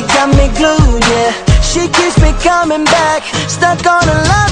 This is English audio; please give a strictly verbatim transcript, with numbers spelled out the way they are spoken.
got me glued, yeah. She keeps me coming back, stuck on a line.